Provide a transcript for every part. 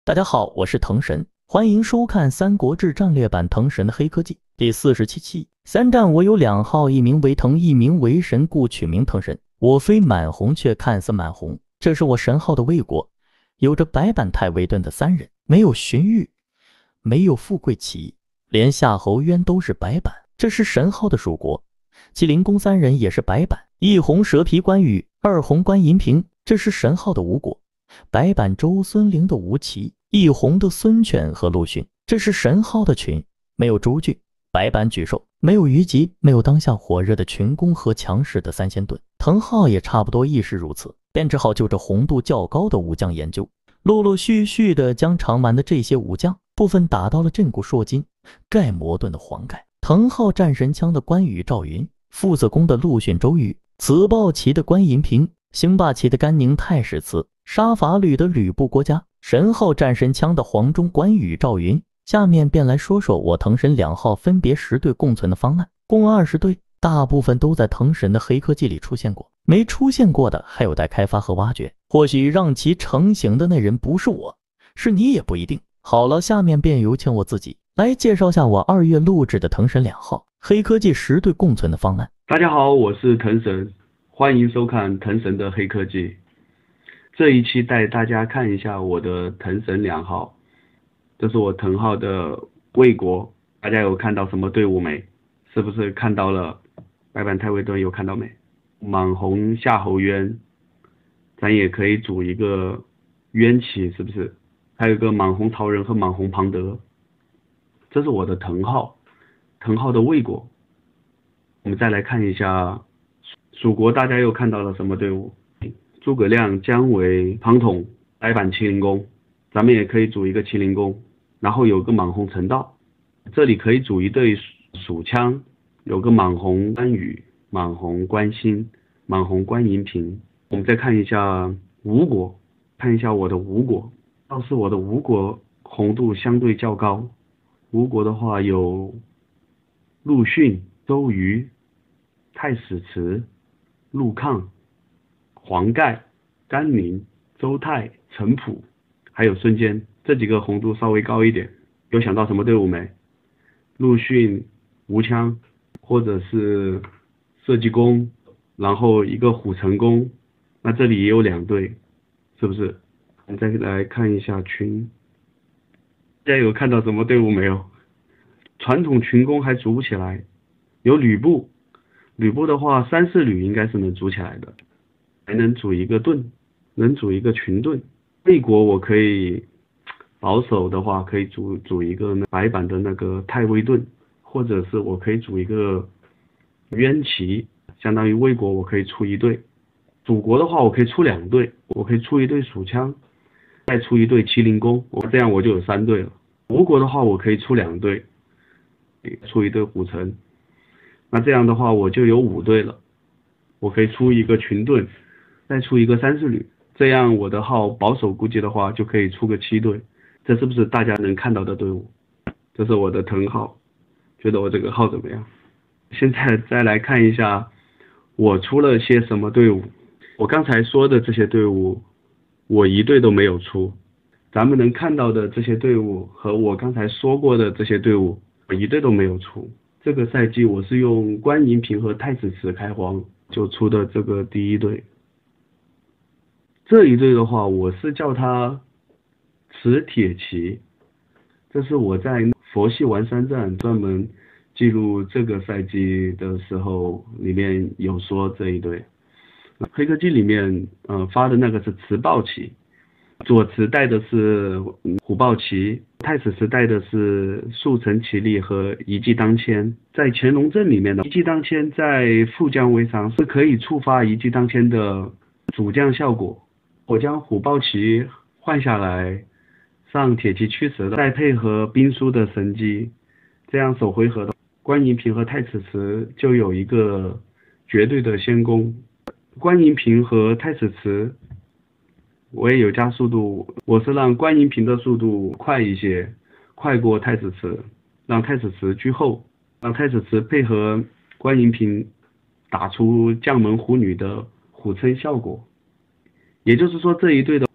大家好，我是腾神，欢迎收看《三国志战略版腾神的黑科技》第47期。三战我有两号，一名为腾，一名为神，故取名腾神。我非满红，却看似满红，这是我神号的魏国，有着百板太尉盾的三人，没有荀彧，没有富贵齐，连夏侯渊都是白板，这是神号的蜀国。麒麟公三人也是白板，一红蛇皮关羽，二红关银屏，这是神号的吴国。白板周孙陵的吴齐，一红的孙权和陆逊，这是神号的群，没有朱俊，白板举寿，没有虞姬，没有当下火热的群攻和强势的三仙盾。藤号也差不多亦是如此，编制号就着红度较高的武将研究，陆陆续续的将长满的这些武将部分打到了镇谷烁金、盖摩盾的黄盖，藤号战神枪的关羽赵云，副子弓的陆逊周瑜，此豹旗的关银屏，兴霸旗的甘宁太史慈，杀伐吕的吕布郭嘉，神号战神枪的黄忠关羽赵云。下面便来说说我腾神两号分别10队共存的方案，共20队，大部分都在腾神的黑科技里出现过，没出现过的还有待开发和挖掘，或许让其成型的那人不是我，是你也不一定。好了，下面便有请我自己来介绍下我2月录制的腾神两号黑科技10队共存的方案。 大家好，我是腾神，欢迎收看腾神的黑科技。这一期带大家看一下我的腾神两号，这是我腾号的魏国，大家有看到什么队伍没？是不是看到了白板太尉盾？有看到没？满红夏侯渊，咱也可以组一个渊旗，是不是？还有一个满红曹仁和满红庞德，这是我的腾号，腾号的魏国。我们再来看一下蜀国，大家又看到了什么队伍？诸葛亮、姜维、庞统、白板麒麟弓，咱们也可以组一个麒麟弓，然后有个满红陈道，这里可以组一队蜀枪，有个满红关羽、满红关兴、满红关银屏。我们再看一下吴国，看一下我的吴国，倒是我的吴国红度相对较高。吴国的话有陆逊、周瑜、太史慈、陆抗、黄盖、甘宁、周泰、陈普，还有孙坚，这几个红度稍微高一点。有想到什么队伍没？陆逊、吴羌，或者是射击弓，然后一个虎城弓，那这里也有2队，是不是？我们再来看一下群，大家有看到什么队伍没有？传统群弓还组不起来，有吕布，吕布的话3、4旅应该是能组起来的，还能组一个盾，能组一个群盾。魏国我可以保守的话，可以组一个白板的那个太尉盾，或者是我可以组一个渊旗，相当于魏国我可以出1队。蜀国的话我可以出2队，我可以出1队蜀枪，再出1队麒麟弓，这样我就有3队了。吴国的话我可以出2队，出1队虎城，那这样的话我就有5队了。我可以出一个群盾，再出一个3、4旅，这样我的号保守估计的话就可以出个7队。这是不是大家能看到的队伍？这是我的腾号，觉得我这个号怎么样？现在再来看一下我出了些什么队伍。我刚才说的这些队伍我1队都没有出，咱们能看到的这些队伍和我刚才说过的这些队伍我1队都没有出。这个赛季我是用关银屏和太史慈开荒就出的这个第1队。这一队的话我是叫它持铁骑，这是我在佛系玩3战专门记录这个赛季的时候里面有说这一队。黑科技里面发的那个是持豹旗，左慈带的是虎豹旗，太史慈带的是速成其力和一骑当千。在乾隆阵里面的一骑当千在副将位上是可以触发一骑当千的主将效果。我将虎豹旗换下来上铁骑驱驰，再配合兵书的神机，这样首回合的关银屏和太史慈就有一个绝对的先攻。关银屏和太史慈我也有加速度，我是让关银屏的速度快一些，快过太史慈，让太史慈居后，让太史慈配合关银屏打出将门虎女的虎称效果。也就是说这一队的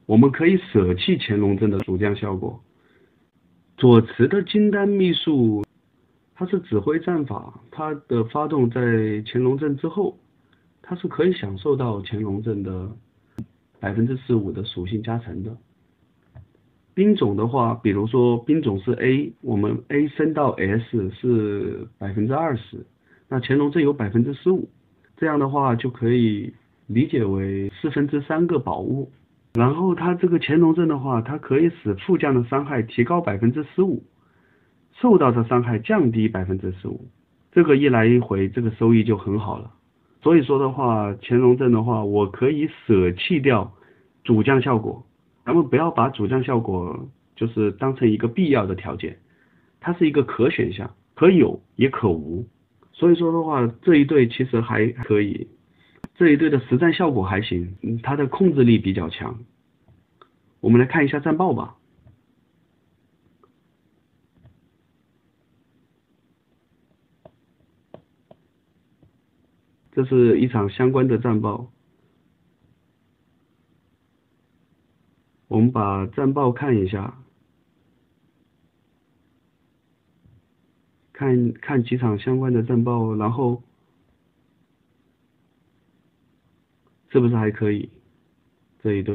我们可以舍弃乾隆阵的主将效果。左慈的金丹秘术，它是指挥战法，它的发动在乾隆阵之后，它是可以享受到乾隆阵的15%的属性加成的。兵种的话，比如说兵种是 A， 我们 A 升到 S 是20%，那乾隆阵有15%，这样的话就可以理解为3/4个宝物。然后它这个乾隆阵的话，它可以使副将的伤害提高15%，受到的伤害降低15%，这个一来一回，这个收益就很好了。所以说的话，乾隆阵的话，我可以舍弃掉主将效果。咱们不要把主将效果就是当成一个必要的条件，它是一个可选项，可有也可无。所以说的话，这一队其实还可以，这一队的实战效果还行，它的控制力比较强。我们来看一下战报吧。这是一场相关的战报。我们把战报看一下，看几场相关的战报，然后是不是还可以？这一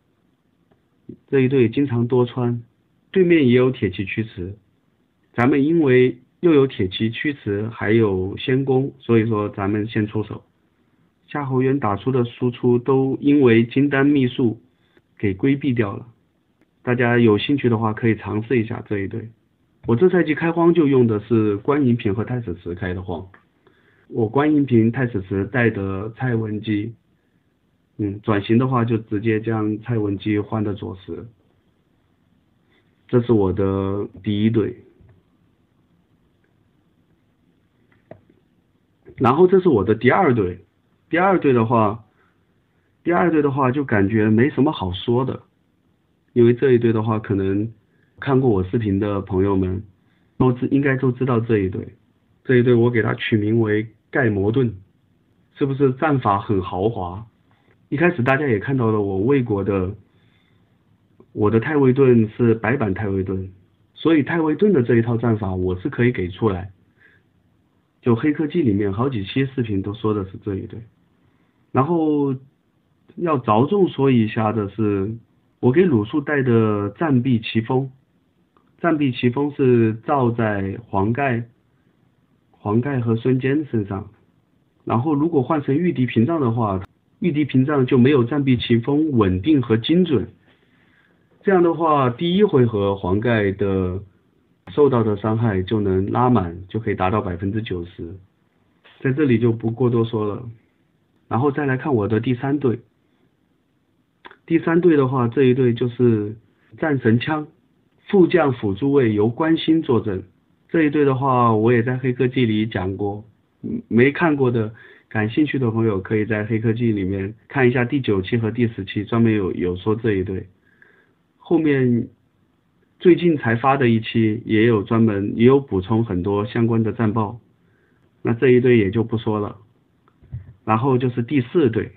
队经常多穿，对面也有铁骑驱驰，咱们因为又有铁骑驱驰，还有先攻，所以说咱们先出手。夏侯渊打出的输出都因为金丹秘术给规避掉了，大家有兴趣的话可以尝试一下这一队。我这赛季开荒就用的是观音瓶和太史慈开的荒，我观音瓶太史慈带的蔡文姬，转型的话就直接将蔡文姬换到左石。这是我的第一队，然后这是我的第二队。第二队的话就感觉没什么好说的，因为这一队的话，可能看过我视频的朋友们应该都知道这一队。这一队我给它取名为盖摩盾，是不是战法很豪华？一开始大家也看到了我魏国的太尉盾是白板太尉盾，所以太尉盾的这一套战法我是可以给出来。就黑科技里面好几期视频都说的是这一队。然后要着重说一下的是，我给鲁肃带的战壁奇峰，战壁奇峰是罩在黄盖和孙坚身上，然后如果换成御敌屏障的话，御敌屏障就没有战壁奇峰稳定和精准，这样的话第一回合黄盖的受到的伤害就能拉满，就可以达到90%，在这里就不过多说了。然后再来看我的第三队，的话，这一队就是战神枪，副将辅助位由关心坐镇。这一队的话，我也在黑科技里讲过，没看过的感兴趣的朋友可以在黑科技里面看一下第9期和第10期，专门有说这一队。后面最近才发的一期也有补充很多相关的战报，那这一队也就不说了。然后就是第四队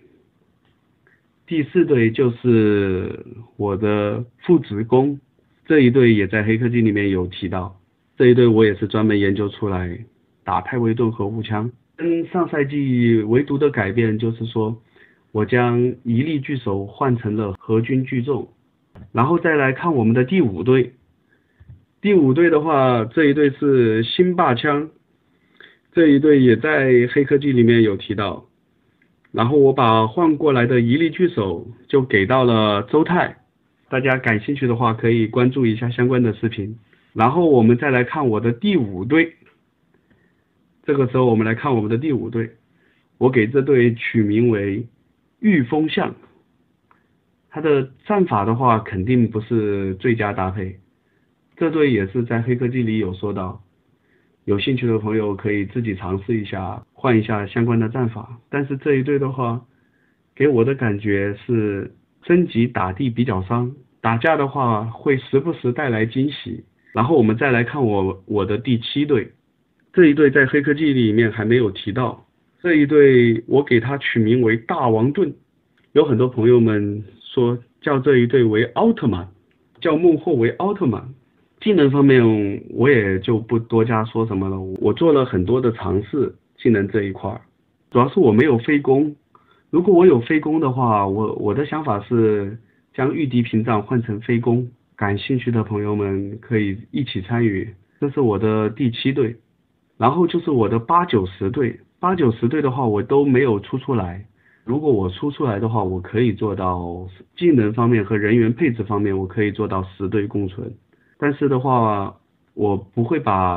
就是我的父子宫，这一队也在黑科技里面有提到，这一队我也是专门研究出来打太尉盾和步枪。跟上赛季唯独的改变就是说，我将一力巨手换成了合军聚众。然后再来看我们的第五队的话，这一队是新霸枪，这一队也在黑科技里面有提到。然后我把换过来的一力巨手就给到了周泰，大家感兴趣的话可以关注一下相关的视频。然后我们再来看我的第五队，这个时候我们来看我们的第五队，我给这队取名为御风象。它的战法的话肯定不是最佳搭配，这队也是在黑科技里有说到，有兴趣的朋友可以自己尝试一下，换一下相关的战法。但是这一队的话，给我的感觉是升级打地比较伤，打架的话会时不时带来惊喜。然后我们再来看我的第7队，这一队在黑科技里面还没有提到，这一队我给它取名为大王盾。有很多朋友们说叫这一队为奥特曼，叫幕后为奥特曼。技能方面我也就不多加说什么了，我做了很多的尝试，技能这一块主要是我没有飞弓。如果我有飞弓的话，我的想法是将御敌屏障换成飞弓，感兴趣的朋友们可以一起参与。这是我的第7队，然后就是我的8、9、10队。8、9、10队的话我都没有出来，如果我出来的话，我可以做到技能方面和人员配置方面我可以做到10队共存。但是的话，我不会把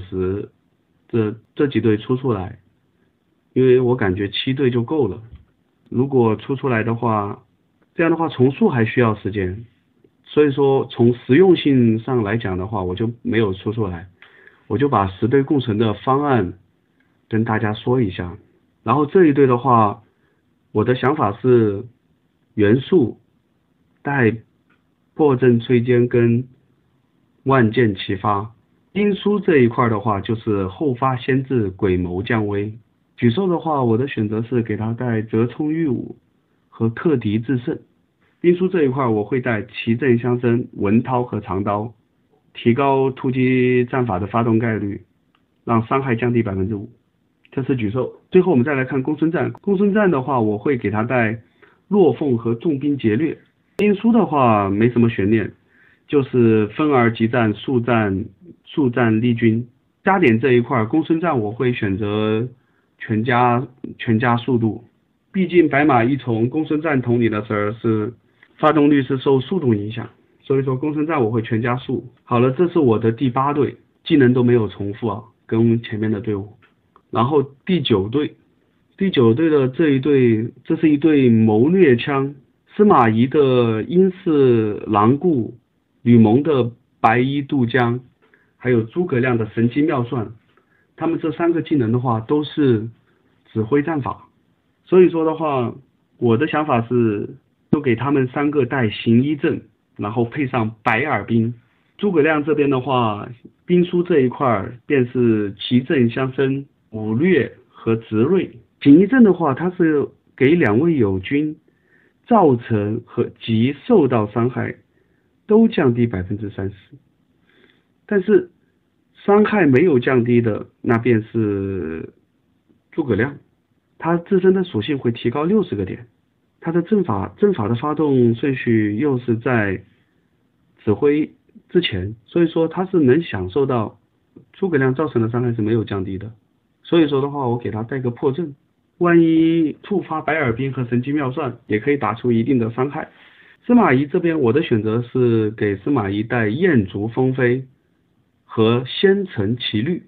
8、9、10这几队出来，因为我感觉7队就够了。如果出来的话，这样的话重塑还需要时间，所以说从实用性上来讲的话，我就没有出来，我就把10队共存的方案跟大家说一下。然后这一队的话，我的想法是元素带破阵摧坚跟万箭齐发。兵书这一块的话，就是后发先至，鬼谋降威。举兽的话，我的选择是给他带折冲御武和克敌制胜。兵书这一块我会带奇阵相生、文韬和长刀，提高突击战法的发动概率，让伤害降低 5%。 这是举兽。最后我们再来看公孙瓒。公孙瓒的话，我会给他带落凤和重兵劫掠。兵书的话没什么悬念，就是分而击战、速战力军。加点这一块，公孙瓒我会选择全加速度，毕竟白马一从公孙瓒统领的时候是发动率是受速度影响，所以说公孙瓒我会全加速。好了，这是我的第8队，技能都没有重复啊，跟前面的队伍。然后第9队的这一队，这是一队谋略枪，司马懿的鹰翅狼顾，吕蒙的白衣渡江，还有诸葛亮的神机妙算。他们这3个技能的话都是指挥战法，所以说的话，我的想法是就给他们3个带行医阵，然后配上白耳兵。诸葛亮这边的话，兵书这一块便是奇阵相生、武略和直锐。行医阵的话，它是给2位友军造成和及受到伤害都降低 30%， 但是伤害没有降低的那便是诸葛亮，他自身的属性会提高60个点，他的阵法的发动顺序又是在指挥之前，所以说他是能享受到诸葛亮造成的伤害是没有降低的。所以说的话，我给他带个破阵，万一触发白耳兵和神机妙算，也可以打出一定的伤害。司马懿这边我的选择是给司马懿带燕足风飞和仙尘奇律。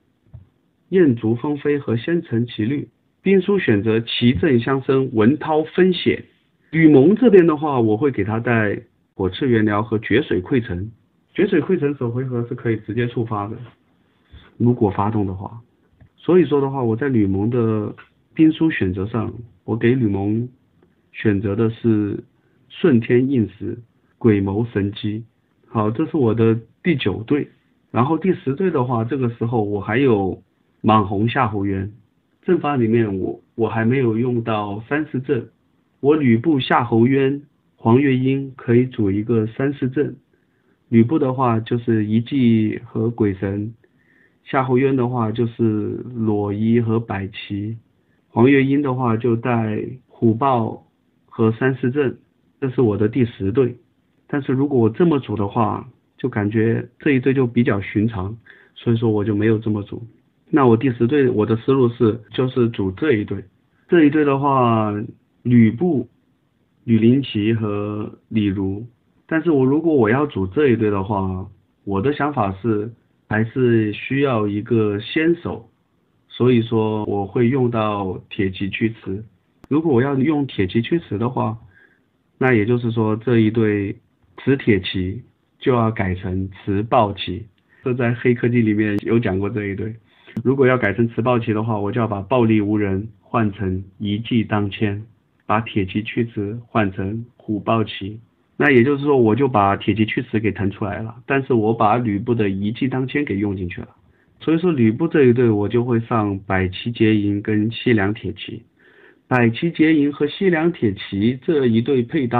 兵书选择奇阵相生、文韬分险。吕蒙这边的话，我会给他带火赤元辽和绝水溃城。绝水溃城首回合是可以直接触发的，如果发动的话。所以说的话，我在吕蒙的兵书选择上，我给吕蒙选择的是顺天应时、鬼谋神机。好，这是我的第9队。然后第10队的话，这个时候我还有莽红夏侯渊。阵法里面我还没有用到30阵，我吕布、夏侯渊、黄月英可以组一个30阵。吕布的话就是遗迹和鬼神，夏侯渊的话就是裸衣和百骑，黄月英的话就带虎豹和30阵。这是我的第10队。但是如果我这么组的话，就感觉这一队就比较寻常，所以说我就没有这么组。那我第10队我的思路就是组这一队。这一队的话，吕布、吕林奇和李儒。但是如果我要组这一队的话，我的想法是还是需要一个先手，所以说我会用到铁骑驱驰。如果我要用铁骑驱驰的话，那也就是说这一队持铁骑就要改成持豹骑。这在黑科技里面有讲过这一队。如果要改成持豹骑的话，我就要把暴力无人换成一骑当千，把铁骑驱驰换成虎豹骑。那也就是说我就把铁骑驱驰给腾出来了，但是我把吕布的一骑当千给用进去了。所以说吕布这一队我就会上百骑结营跟西凉铁骑。百骑结营和西凉铁骑这一对配搭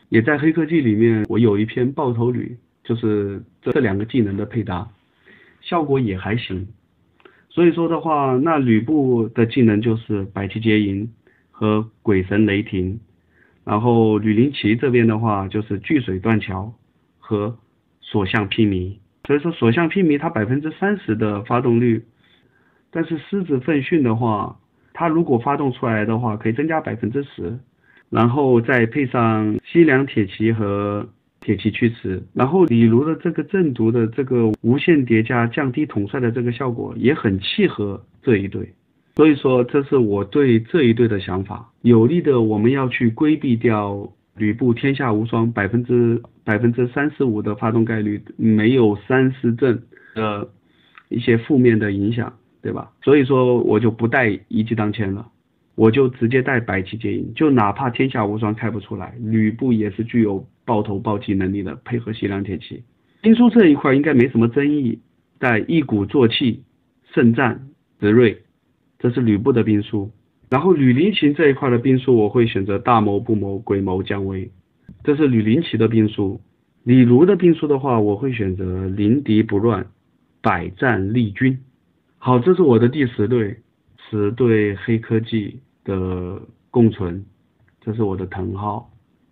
也在黑科技里面，我有一篇爆头吕，就是这两个技能的配搭，效果也还行。所以说的话，那吕布的技能就是百骑劫营和鬼神雷霆，然后吕灵奇这边的话就是巨水断桥和所向披靡。所以说所向披靡它30%的发动率，但是狮子奋迅的话，它如果发动出来的话可以增加10%，然后再配上西凉铁骑和铁骑驱驰，然后李儒的这个正毒的这个无限叠加降低统帅的这个效果也很契合这一队。所以说这是我对这一队的想法，有力的我们要去规避掉吕布天下无双35%的发动概率，没有30阵的一些负面的影响，对吧？所以说我就不带一骑当千了，我就直接带百骑劫营，就哪怕天下无双开不出来，吕布也是具有爆头暴击能力的，配合西凉铁骑。兵书这一块应该没什么争议，带一鼓作气、胜战、执锐，这是吕布的兵书。然后吕灵奇这一块的兵书，我会选择大谋不谋，鬼谋降威，这是吕灵奇的兵书。李儒的兵书的话，我会选择临敌不乱，百战立军。好，这是我的第10队黑科技的共存，这是我的藤号。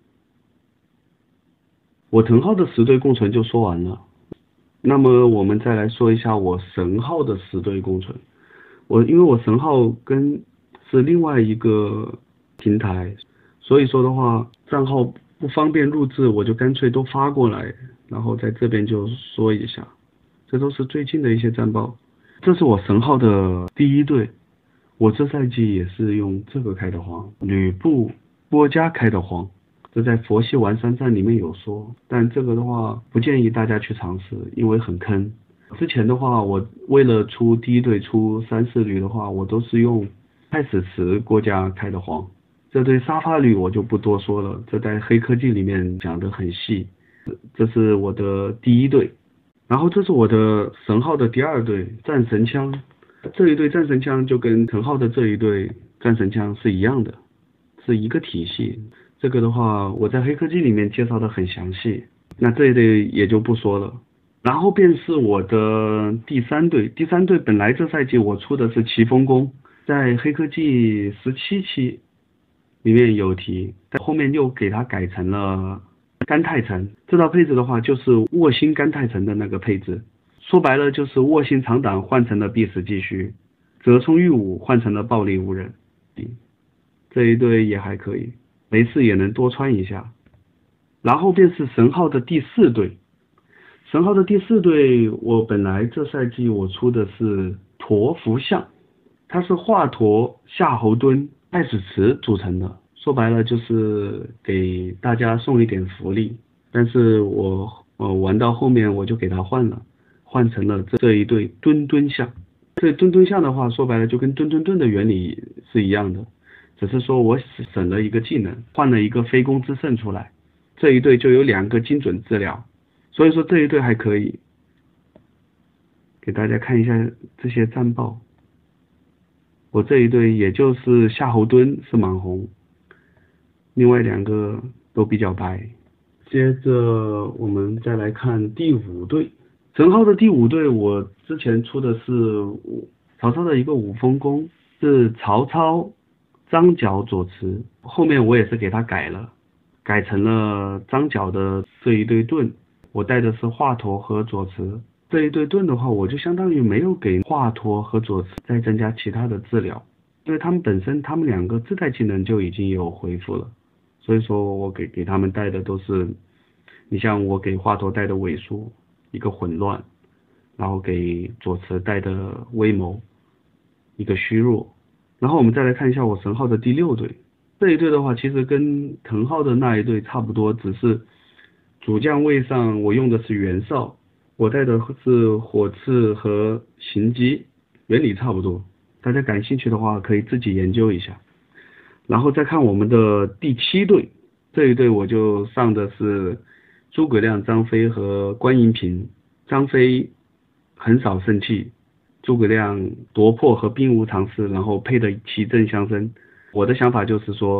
我藤号的10队共存就说完了，那么我们再来说一下我神号的10队共存。因为我神号是另外一个平台，所以说的话账号不方便录制，我就干脆都发过来，然后在这边就说一下，这都是最近的一些战报。这是我神号的第1队，我这赛季也是用这个开的荒，吕布波加开的荒，这在佛系玩3战里面有说，但这个的话不建议大家去尝试，因为很坑。之前的话，我为了出第1队出3、4旅的话，我都是用太史慈郭嘉开的荒。这对沙发旅我就不多说了，这在黑科技里面讲得很细。这是我的第1队，然后这是我的神号的第2队战神枪。这一队战神枪就跟藤号的这一队战神枪是一样的，是一个体系。这个的话我在黑科技里面介绍的很详细，那这一队也就不说了。然后便是我的第3队，第3队本来这赛季我出的是奇峰弓，在黑科技17期里面有提，在后面又给它改成了甘泰城。这套配置的话就是卧薪甘泰城的那个配置，说白了就是卧薪长挡换成了必死继续，折冲御武换成了暴力无人。这一队也还可以，没事也能多穿一下。然后便是神号的第4队，神号的第4队，我本来这赛季我出的是驼伏象，它是华佗、夏侯惇、太史慈组成的，说白了就是给大家送一点福利。但是我玩到后面我就给它换成了这一队墩墩象。这墩墩象的话，说白了就跟墩墩墩的原理是一样的，只是说我省了一个技能，换了一个飞弓之圣出来，这一队就有2个精准治疗。所以说这一队还可以，给大家看一下这些战报。我这一队也就是夏侯惇是满红，另外2个都比较白。接着我们再来看第5队，神号的第5队，我之前出的是曹操的一个五峰弓，是曹操、张角、左慈，后面我也是给他改成了张角的这一队盾。我带的是华佗和左慈，这一队盾的话，我就相当于没有给华佗和左慈再增加其他的治疗，因为他们本身他们2个自带技能就已经有回复了，所以说我给他们带的都是，你像我给华佗带的萎缩，一个混乱，然后给左慈带的威谋，一个虚弱。然后我们再来看一下我神号的第6队，这一队的话其实跟藤号的那一队差不多，只是主将位上我用的是袁绍，我带的是火刺和行击，原理差不多，大家感兴趣的话可以自己研究一下。然后再看我们的第7队，这一队我就上的是诸葛亮、张飞和关银平。张飞横扫胜气，诸葛亮夺魄和兵无常势，然后配的奇阵相生。我的想法就是说，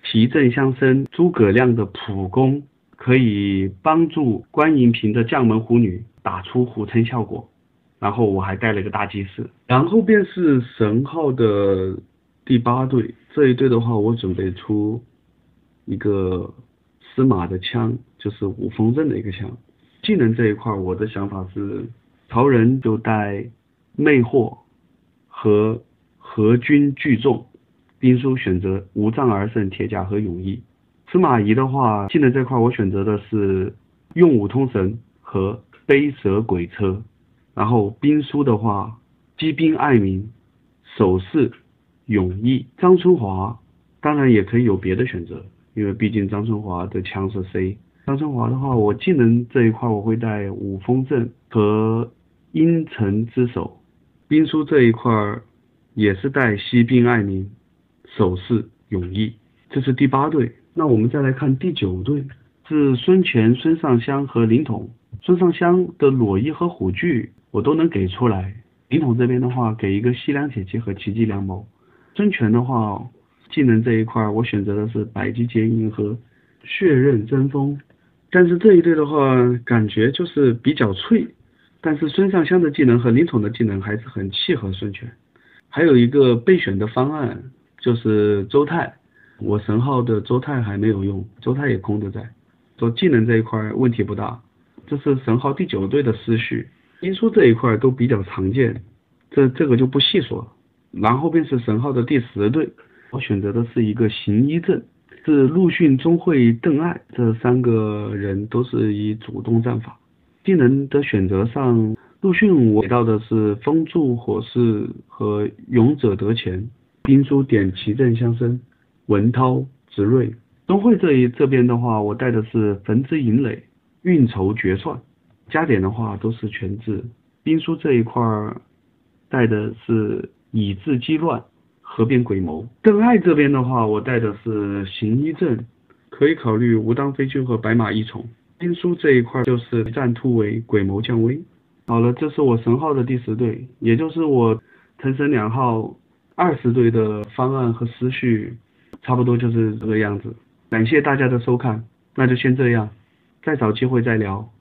提振相生，诸葛亮的普攻可以帮助关银平的将门虎女打出虎撑效果。然后我还带了一个大祭司，然后便是神号的第8队。这一队的话，我准备出一个司马的枪，就是五风阵的一个枪。技能这一块，我的想法是，曹仁就带魅惑和合军聚众，兵书选择无障而胜铁甲和勇毅。司马懿的话，技能这块我选择的是用武通神和背蛇鬼车。然后兵书的话，机兵爱民，守势勇毅。张春华当然也可以有别的选择，因为毕竟张春华的枪是 C。张春华的话，我技能这一块我会带五风阵和阴城之手。兵书这一块也是带西兵爱民，守势勇毅。这是第8队。那我们再来看第9队，是孙权、孙尚香和凌统。孙尚香的裸衣和虎踞我都能给出来。凌统这边的话，给一个西凉铁骑和奇迹良谋。孙权的话，技能这一块我选择的是百击结营和血刃争锋。但是这一队的话，感觉就是比较脆。但是孙尚香的技能和凌统的技能还是很契合孙权。还有一个备选的方案，就是周泰。我神号的周泰还没有用，周泰也空的在。说技能这一块问题不大。这是神号第9队的思绪，兵书这一块都比较常见，这个就不细说了。然后便是神号的第10队，我选择的是一个行医阵，是陆逊、钟会、邓艾这3个人都是以主动战法。技能的选择上，陆逊我给到的是风助火势和勇者得钱，兵书点奇阵相生，文涛直锐。钟会这边的话，我带的是焚之营垒，运筹决算。加点的话都是全字。兵书这一块带的是以智击乱，合变鬼谋。邓艾这边的话，我带的是行医阵，可以考虑吴当飞军和白马一重。兵书这一块就是战突围，鬼谋降威。好了，这是我神号的第10队，也就是我腾神2号20队的方案和思绪，差不多就是这个样子。感谢大家的收看，那就先这样，再找机会再聊。